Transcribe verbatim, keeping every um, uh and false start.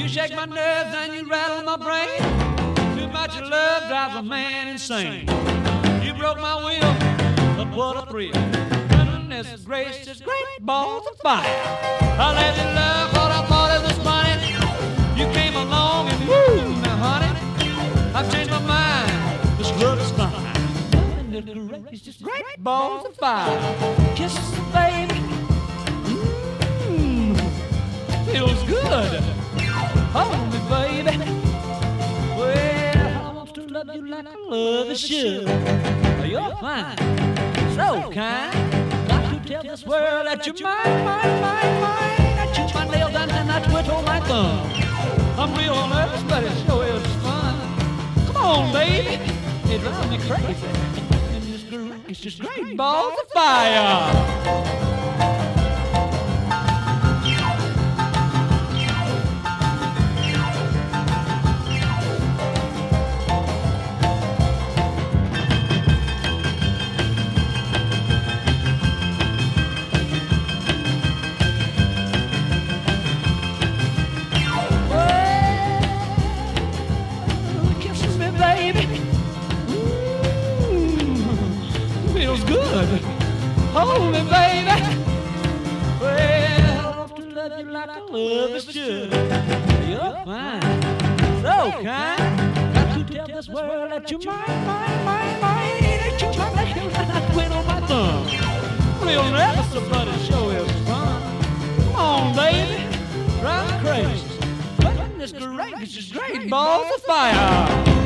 shake my nerves and you rattle my brain. Too much of love drives a man insane. You broke my will, but what a thrill. Goodness gracious, great balls of fire. I let you love what I thought it was funny. You came along and woo, now honey, I've changed my mind. This love is fine. Goodness gracious, great balls of fire. Kisses, baby. Mmm, feels good. Hold me, baby. Well, I want to love you like I love a should. You're fine, so kind. Got to tell this world that you're mine, mine, mine, mine. I chew my nails down and I twiddle my thumb. I'm real nervous, but it sure is fun. Come on, baby, it drives me crazy. And this great, just great balls of fire. Good. Hold me, baby. Well, I want to love you like I love is should. You're fine, so kind. Got to tell this world that you're mine, mine, mine, mine. That you're my nails and I twin on my thumb. Real nervous, but it sure is fun. Come on, baby, drive me crazy. Goodness gracious, great balls of fire.